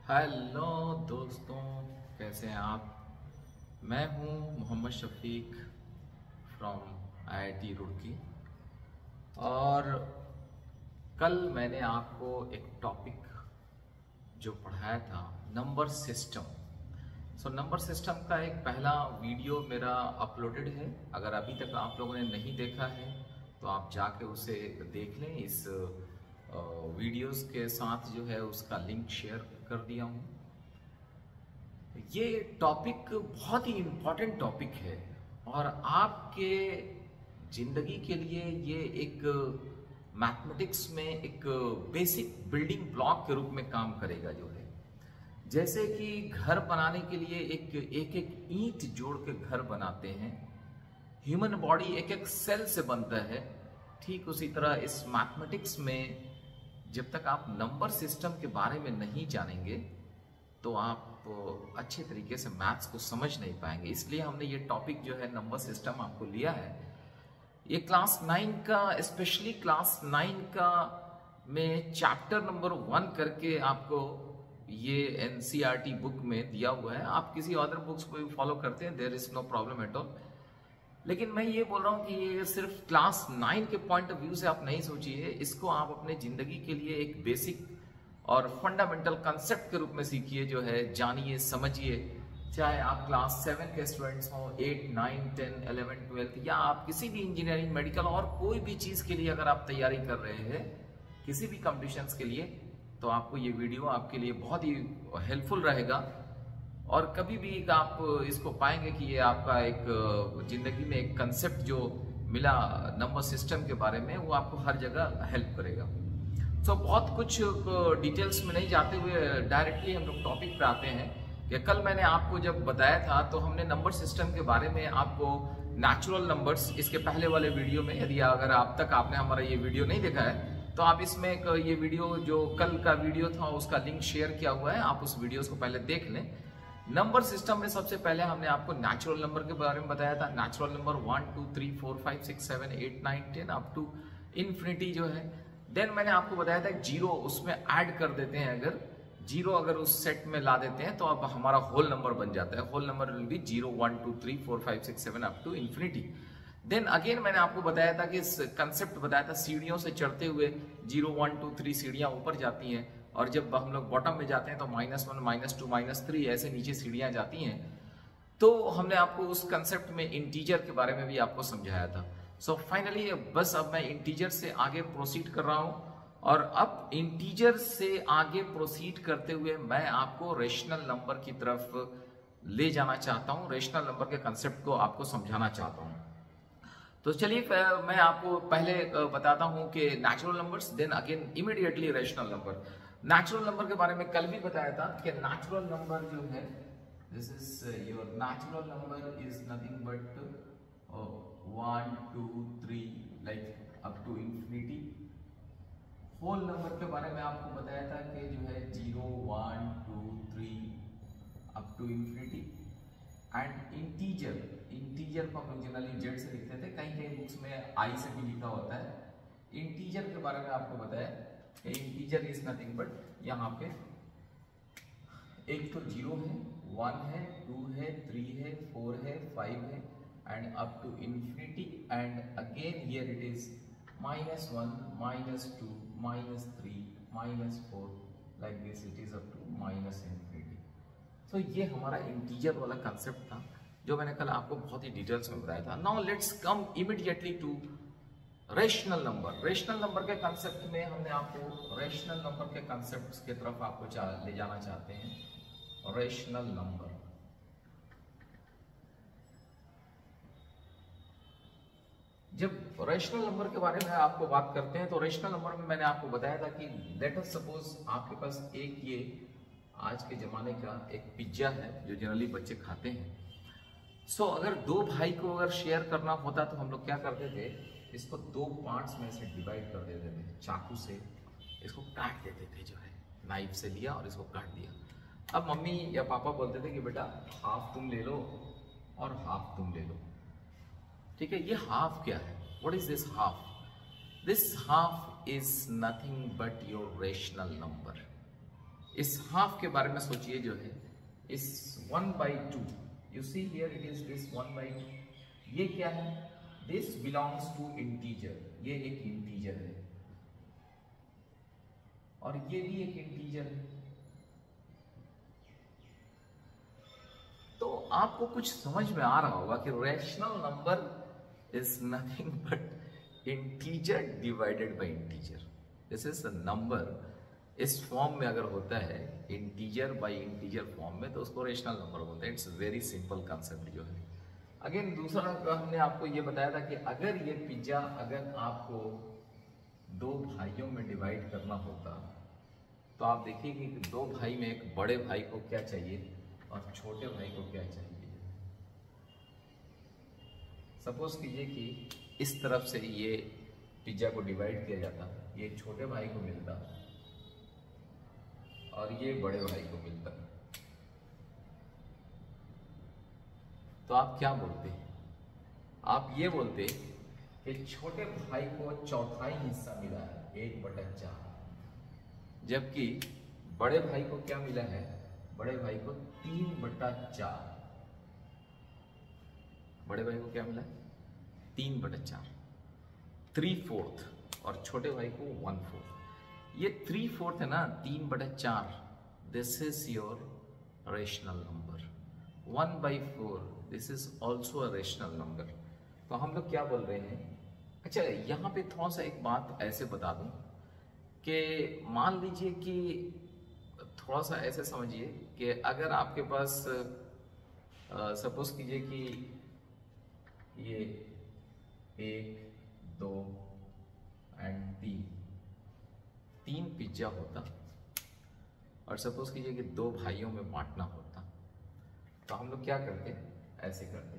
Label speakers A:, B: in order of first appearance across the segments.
A: Hello दोस्तों, कैसे हैं आप। मैं हूं मोहम्मद शफीक फ्रॉम आईआईटी रुड़की। और कल मैंने आपको एक टॉपिक जो पढ़ाया था, नंबर सिस्टम। नंबर सिस्टम का एक पहला वीडियो मेरा अपलोडेड है। अगर अभी तक आप लोगों ने नहीं देखा है तो आप जाके उसे देख लें। इस वीडियोस के साथ जो है उसका लिंक शेयर कर दिया हूँ। ये टॉपिक बहुत ही इम्पोर्टेंट टॉपिक है और आपके जिंदगी के लिए ये एक मैथमेटिक्स में एक बेसिक बिल्डिंग ब्लॉक के रूप में काम करेगा। जो है जैसे कि घर बनाने के लिए एक एक ईंट जोड़ के घर बनाते हैं, ह्यूमन बॉडी एक एक सेल से बनता है, ठीक उसी तरह इस मैथमेटिक्स में जब तक आप नंबर सिस्टम के बारे में नहीं जानेंगे तो आप अच्छे तरीके से मैथ्स को समझ नहीं पाएंगे। इसलिए हमने ये टॉपिक जो है नंबर सिस्टम आपको लिया है। ये क्लास 9 का, स्पेशली क्लास 9 का में चैप्टर नंबर 1 करके आपको ये एनसीईआरटी बुक में दिया हुआ है। आप किसी अदर बुक्स को भी फॉलो करते हैं, there is no problem at all. लेकिन मैं ये बोल रहा हूँ कि ये सिर्फ क्लास 9 के पॉइंट ऑफ व्यू से आप नहीं सोचिए, इसको आप अपने जिंदगी के लिए एक बेसिक और फंडामेंटल कंसेप्ट के रूप में सीखिए, जो है जानिए, समझिए। चाहे आप क्लास 7 के स्टूडेंट्स हों, 8, 9, 10, 11, 12, या आप किसी भी इंजीनियरिंग, मेडिकल और कोई भी चीज के लिए अगर आप तैयारी कर रहे हैं, किसी भी कॉम्पिटिशन्स के लिए, तो आपको ये वीडियो आपके लिए बहुत ही हेल्पफुल रहेगा। और कभी भी आप इसको पाएंगे कि ये आपका एक जिंदगी में एक कंसेप्ट जो मिला नंबर सिस्टम के बारे में, वो आपको हर जगह हेल्प करेगा। बहुत कुछ डिटेल्स में नहीं जाते हुए डायरेक्टली हम लोग टॉपिक पे आते हैं कि कल मैंने आपको जब बताया था तो हमने नंबर सिस्टम के बारे में आपको नेचुरल नंबर्स, इसके पहले वाले वीडियो में, यदि अगर आप तक आपने हमारा ये वीडियो नहीं देखा है तो आप इसमें ये वीडियो जो कल का वीडियो था उसका लिंक शेयर किया हुआ है, आप उस वीडियोस को पहले देख लें। नंबर सिस्टम में सबसे पहले हमने आपको नेचुरल नंबर के बारे में बताया था। Natural number 1, 2, 3, 4, 5, 6, 7, 8, 9, 10 up to infinity जो है। देन मैंने आपको बताया था जीरो उसमें ऐड कर देते हैं, अगर जीरो अगर उस सेट में ला देते हैं तो अब हमारा होल नंबर बन जाता है। Whole number will be 0, 1, 2, 3, 4, 5, 6, 7 up to infinity. Then again मैंने आपको बताया था कि कंसेप्ट बताया था सीढ़ियों से चढ़ते हुए 0, 1, 2, 3 सीढ़ियां ऊपर जाती हैं, और जब हम लोग बॉटम में जाते हैं तो -1, -2, -3 ऐसे नीचे सीढ़ियां जाती हैं। तो हमने आपको उस कंसेप्ट में इंटीजर के बारे में भी आपको समझाया था। फाइनली बस अब मैं इंटीजर से आगे प्रोसीड कर रहा हूं, और अब इंटीजर से आगे प्रोसीड करते हुए मैं आपको रेशनल नंबर की तरफ ले जाना चाहता हूं, रेशनल नंबर के कंसेप्ट को आपको समझाना चाहता हूं। तो चलिए मैं आपको पहले बताता हूं कि natural numbers, then again immediately rational number. Natural number के बारे में कल भी बताया था कि नेचुरल नंबर जो है, this is your natural number is nothing but 1, 2, 3 like up to infinity. Whole number के बारे में आपको बताया था कि जो है 0, 1, 2, 3 up to infinity. And integer, integer को हम लोग जनरली जेड से लिखते थे, कहीं कहीं बुक्स में आई से भी लिखा होता है। इंटीजर के बारे में आपको बताया कि इंटीजर इज नथिंग बट यहाँ पे एक तो 0 है, 1 है, 2 है, 3 है, 4 है, 5 है, and up to infinity. And again here it is -1, -2, -3, -4 like this, it is up to infinity. तो ये हमारा इंटीजर वाला कंसेप्ट था जो मैंने कल आपको बहुत ही डिटेल्स में बताया था। Now let's come immediately to rational number. Rational number के कंसेप्ट में हमने आपको रेशनल नंबर के कंसेप्ट की तरफ आपको ले जाना चाहते हैं। रेशनल नंबर, जब रेशनल नंबर के बारे में आपको बात करते हैं तो रेशनल नंबर में मैंने आपको बताया था कि लेट अस सपोज आपके पास एक ये आज के ज़माने का एक पिज्ज़ा है जो जनरली बच्चे खाते हैं। अगर दो भाई को अगर शेयर करना होता तो हम लोग क्या करते थे, इसको 2 पार्ट्स में से डिवाइड कर देते थे, चाकू से इसको काट देते थे, जो है नाइफ से लिया और इसको काट दिया। अब मम्मी या पापा बोलते थे कि बेटा हाफ तुम ले लो और हाफ तुम ले लो। ठीक है, ये हाफ क्या है? What is this half? This half is nothing but your rational number. इस हाफ के बारे में सोचिए जो है, इस 1/2, you see here it is this 1/2, ये क्या है, दिस बिलोंग्स टू इंटीजर, ये एक इंटीजर है और ये भी एक इंटीजर है। तो आपको कुछ समझ में आ रहा होगा कि rational number is nothing but integer divided by integer. This is a number, इस फॉर्म में अगर होता है इंटीजर बाय इंटीजर फॉर्म में तो उसको रैशनल नंबर बोलते हैं। इट्स वेरी सिंपल कंसेप्ट जो है। अगेन दूसरा हमने आपको ये बताया था कि अगर ये पिज्जा अगर आपको दो भाइयों में डिवाइड करना होता तो आप देखिए कि दो भाई में एक बड़े भाई को क्या चाहिए और छोटे भाई को क्या चाहिए। सपोज कीजिए कि इस तरफ से ये पिज्जा को डिवाइड किया जाता, ये छोटे भाई को मिलता और ये बड़े भाई को मिलता, तो आप क्या बोलते? आप ये बोलते कि छोटे भाई को चौथाई हिस्सा मिला है 1/4, जबकि बड़े भाई को क्या मिला है, बड़े भाई को 3/4। बड़े भाई को क्या मिला, 3/4, 3/4, और छोटे भाई को 1/4। ये 3/4 है ना, 3/4, this is your rational number. 1/4, this is also a rational number. तो हम लोग क्या बोल रहे हैं, अच्छा यहाँ पे थोड़ा सा एक बात ऐसे बता दूं कि मान लीजिए कि थोड़ा सा ऐसे समझिए कि अगर आपके पास सपोज कीजिए कि ये 1, 2 एंड 3 पिज्जा होता और सपोज कीजिए कि दो भाइयों में बांटना होता, तो हम लोग क्या करते, ऐसे करते,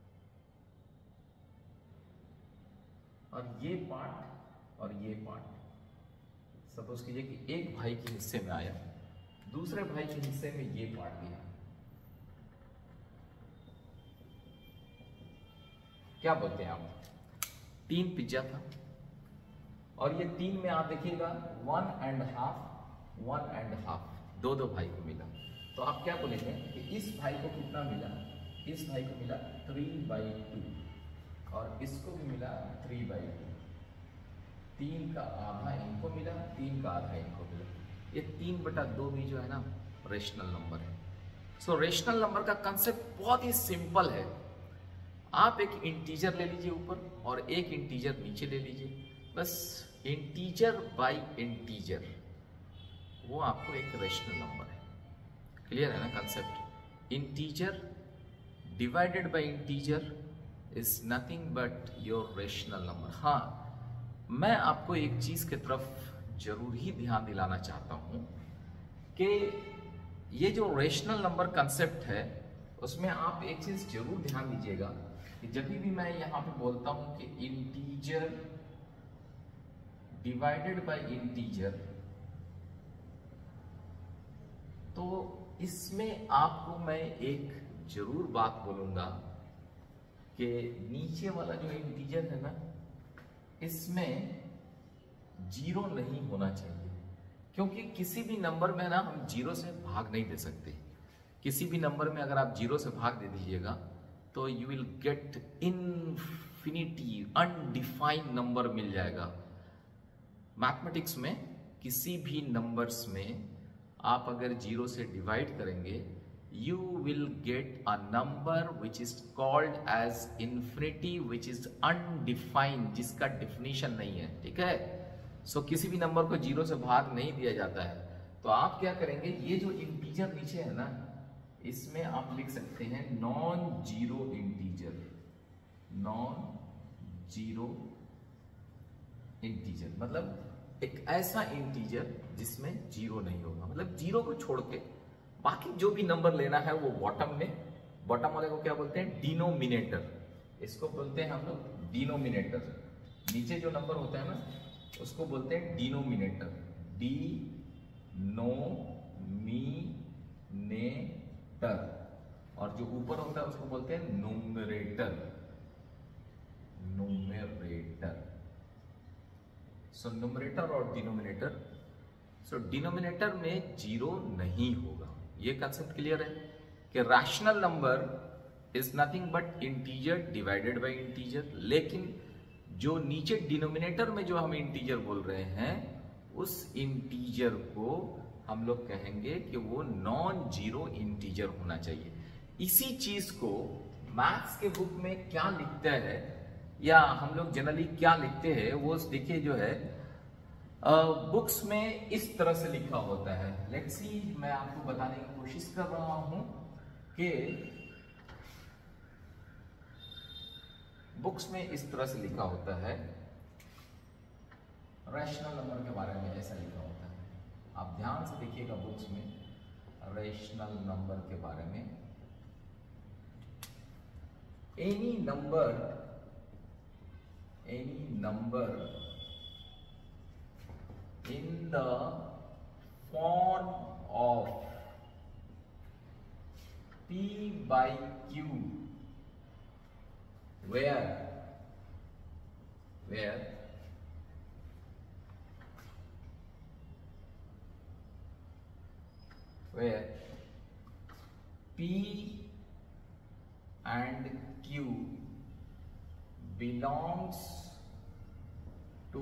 A: और ये पार्ट और ये पार्ट सपोज कीजिए कि एक भाई के हिस्से में आया, दूसरे भाई के हिस्से में ये पार्ट गया। क्या बोलते हैं आप, 3 पिज्जा था और ये 3 में आप देखिएगा 1.5 दो भाई को मिला, तो आप क्या बोलेंगे कि इस भाई को कितना मिला, इस भाई को मिला 3/2 और इसको भी मिला 3/2, 3 का आधा इनको मिला, 3 का आधा इनको मिला। ये 3/2 भी जो है ना रेशनल नंबर है। सो रेशनल नंबर का कंसेप्ट बहुत ही सिंपल है। आप एक इंटीजर ले लीजिए ऊपर और एक इंटीजर नीचे ले लीजिए, बस इंटीजर बाय इंटीजर, वो आपको एक रेशनल नंबर है। क्लियर है ना concept? Integer divided by integer is nothing but your rational number. हाँ, मैं आपको एक चीज की तरफ जरूर ही ध्यान दिलाना चाहता हूं कि ये जो रेशनल नंबर कंसेप्ट है उसमें आप एक चीज जरूर ध्यान दीजिएगा कि जब भी मैं यहां पे बोलता हूं कि इंटीजर डिवाइडेड बाय इंटीजर, तो इसमें आपको मैं एक जरूर बात बोलूंगा कि नीचे वाला जो इंटीजर है ना, इसमें 0 नहीं होना चाहिए, क्योंकि किसी भी नंबर में ना हम 0 से भाग नहीं दे सकते। किसी भी नंबर में अगर आप 0 से भाग दे दीजिएगा तो you will get infinity, undefined number मिल जाएगा। मैथमेटिक्स में किसी भी नंबर्स में आप अगर 0 से डिवाइड करेंगे, you will get a number which is called as infinity, which is undefined, जिसका definition नहीं है। ठीक है? सो किसी भी नंबर को 0 से भाग नहीं दिया जाता है, तो आप क्या करेंगे, ये जो इंटीजर नीचे है ना, इसमें आप लिख सकते हैं non zero integer, non zero integer मतलब एक ऐसा इंटीजर जिसमें 0 नहीं होगा, मतलब 0 को छोड़ के बाकी जो भी नंबर लेना है वो बॉटम में, बॉटम वाले को क्या बोलते हैं, डिनोमिनेटर, इसको बोलते हैं हम लोग डिनोमिनेटर। नीचे जो नंबर होता है ना उसको बोलते हैं डिनोमिनेटर, डिनोमिनेटर, और जो ऊपर होता है उसको बोलते हैं न्यूमरेटर, न्यूमरेटर। सो न्यूमरेटर और डिनोमिनेटर सो डिनोमिनेटर में जीरो नहीं होगा। ये कंसेप्ट क्लियर है कि rational number is nothing but integer divided by integer. लेकिन जो नीचे डिनोमिनेटर में जो हम इंटीजर बोल रहे हैं उस इंटीजर को हम लोग कहेंगे कि वो नॉन जीरो इंटीजर होना चाहिए। इसी चीज को मैथ्स के बुक में क्या लिखता है या हम लोग जनरली क्या लिखते हैं वो देखिए जो है बुक्स में इस तरह से लिखा होता है। लेट्स सी, मैं आपको बताने की कोशिश कर रहा हूं कि बुक्स में इस तरह से लिखा होता है, रैशनल नंबर के बारे में ऐसा लिखा होता है। आप ध्यान से देखिएगा बुक्स में रैशनल नंबर के बारे में, any number in the form of P by Q where P and Q belongs to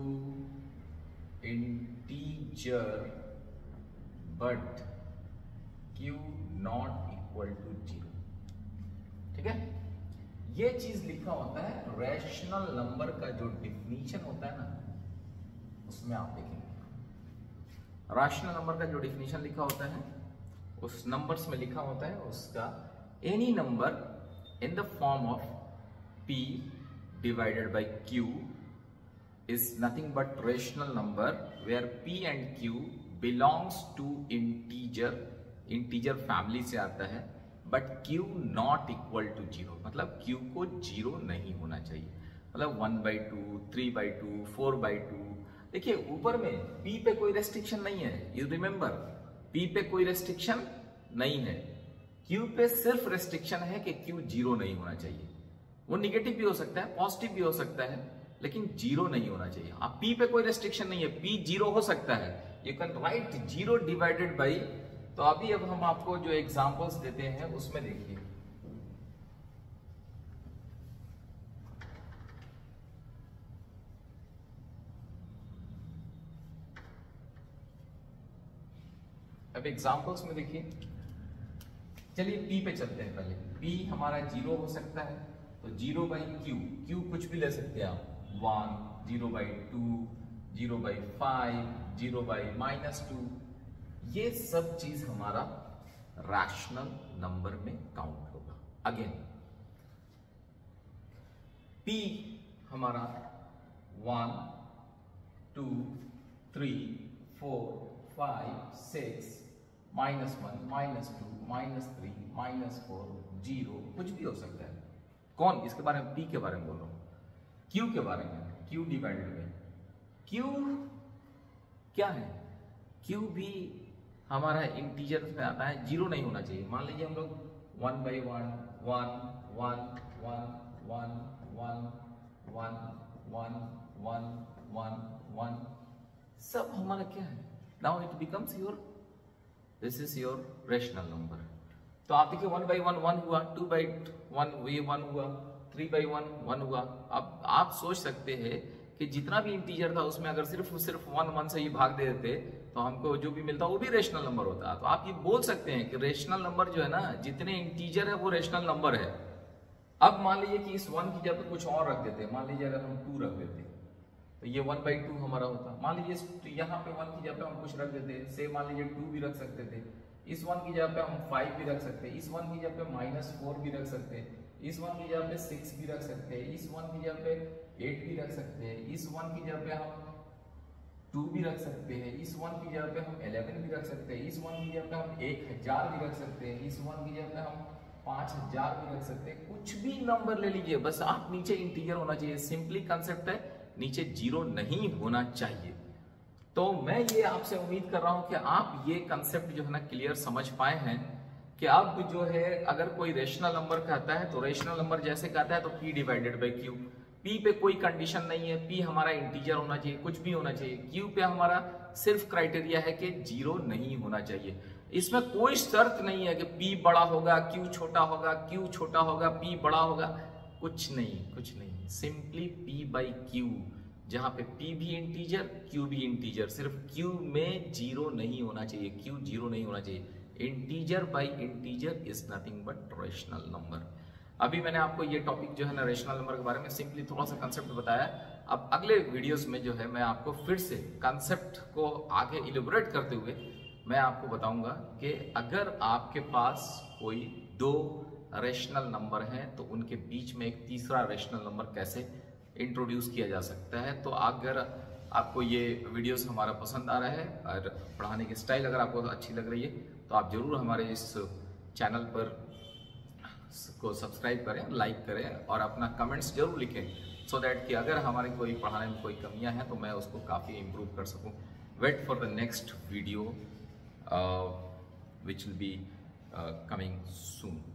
A: integer but Q not equal to 0। ठीक है, ये चीज लिखा होता है रैशनल नंबर का जो डिफिनीशन होता है ना, उसमें आप देखेंगे रैशनल नंबर का जो डिफिनीशन लिखा होता है उस नंबर्स में लिखा होता है उसका any number in the form of P divided by Q is nothing but rational number where P and Q belongs to integer family से आता है, but Q not equal to 0, मतलब Q को 0 नहीं होना चाहिए। मतलब 1/2, 3/2, 4/2। देखिए ऊपर में P पे कोई रेस्ट्रिक्शन नहीं है, यू रिमेंबर P पे कोई रेस्ट्रिक्शन नहीं है, Q पे सिर्फ रेस्ट्रिक्शन है कि Q 0 नहीं होना चाहिए। वो निगेटिव भी हो सकता है, पॉजिटिव भी हो सकता है, लेकिन 0 नहीं होना चाहिए। अब P पे कोई रेस्ट्रिक्शन नहीं है, P 0 हो सकता है, you can write 0 divided by. तो अभी अब हम आपको जो एग्जांपल्स देते हैं उसमें देखिए, अब एग्जांपल्स में देखिए, चलिए P पे चलते हैं। पहले P हमारा 0 हो सकता है, तो 0/Q, Q कुछ भी ले सकते हैं आप, 1, 0/2, 0/5, 0/-2, ये सब चीज हमारा रैशनल नंबर में काउंट होगा। अगेन P हमारा 1, 2, 3, 4, 5, 6, -1, -2, -3, -4, 0 कुछ भी हो सकता है। कौन? इसके बारे में P के बारे में बोल रहा हूं, Q के बारे में, Q डिवाइडेड बाय Q क्या है? Q भी हमारा इंटीजर में आता है, 0 नहीं होना चाहिए। मान लीजिए हम लोग 1/1, 1, 1, 1, 1, 1, 1, 1, 1, 1, 1, सब हमारा क्या है? Now it becomes your, this is your rational number. तो आप देखिए 1/1 1 हुआ, 2/1 1 हुआ, 3/1 1 हुआ। अब आप सोच सकते हैं कि जितना भी इंटीजर था उसमें अगर सिर्फ 1 से ही भाग दे देते तो हमको जो भी मिलता वो भी रेशनल नंबर होता। तो आप ये बोल सकते हैं कि रेशनल नंबर जो है ना, जितने इंटीजर है वो रेशनल नंबर है। अब मान लीजिए कि इस 1 की जगह पे कुछ और रख देते, मान लीजिए अगर हम 2 रख देते तो ये 1/2 हमारा होता। मान लीजिए यहाँ पे 1 की जगह पे हम कुछ रख देते, से मान लीजिए 2 भी रख सकते थे, इस 1 की जगह पे हम 5 भी रख सकते, इस 1 की जगह पे -4 भी रख सकते, इस 1 की जगह पे 6 भी रख सकते, इस 1 की जगह पे 8 भी रख सकते हैं, इस 1 की जगह पे हम 2 भी रख सकते हैं, इस 1 की जगह पे हम 11 भी रख सकते हैं, इस 1 की जगह पे हम 1000 भी रख सकते हैं, इस 1 की जगह पे हम 5000 भी रख सकते हैं। कुछ भी नंबर ले लीजिए, बस आप नीचे इंटीजर होना चाहिए। सिंपली कंसेप्ट है, नीचे 0 नहीं होना चाहिए। तो मैं ये आपसे उम्मीद कर रहा हूं कि आप ये कंसेप्ट जो है ना क्लियर समझ पाए हैं कि अब जो है अगर कोई रेशनल नंबर कहता है तो रेशनल नंबर जैसे कहता है तो P/Q, पी पे कोई कंडीशन नहीं है, पी हमारा इंटीजर होना चाहिए, कुछ भी होना चाहिए। क्यू पे हमारा सिर्फ क्राइटेरिया है कि जीरो नहीं होना चाहिए। इसमें कोई शर्त नहीं है कि पी बड़ा होगा, क्यू छोटा होगा, क्यू छोटा होगा, पी बड़ा होगा, कुछ नहीं, कुछ नहीं। सिंपली पी बाई क्यू, जहां पे पी भी इंटीजर, क्यू भी इंटीजर, सिर्फ क्यू में जीरो नहीं होना चाहिए, क्यू जीरो नहीं होना चाहिए। Integer by integer is nothing but rational number. अभी मैंने आपको ये टॉपिक जो है ना रेशनल नंबर के बारे में सिंपली थोड़ा सा कंसेप्ट बताया। अब अगले वीडियोस में जो है मैं आपको फिर से कंसेप्ट को आगे इलेबोरेट करते हुए मैं आपको बताऊंगा कि अगर आपके पास कोई दो रेशनल नंबर हैं तो उनके बीच में एक तीसरा रेशनल नंबर कैसे इंट्रोड्यूस किया जा सकता है। तो अगर आपको ये वीडियोस हमारा पसंद आ रहा है और पढ़ाने की स्टाइल अगर आपको अच्छी लग रही है तो आप जरूर हमारे इस चैनल पर को सब्सक्राइब करें, लाइक करें और अपना कमेंट्स जरूर लिखें, सो दैट कि अगर हमारे कोई पढ़ाने में कोई कमियां हैं तो मैं उसको काफ़ी इम्प्रूव कर सकूं। Wait for the next video which will be coming soon.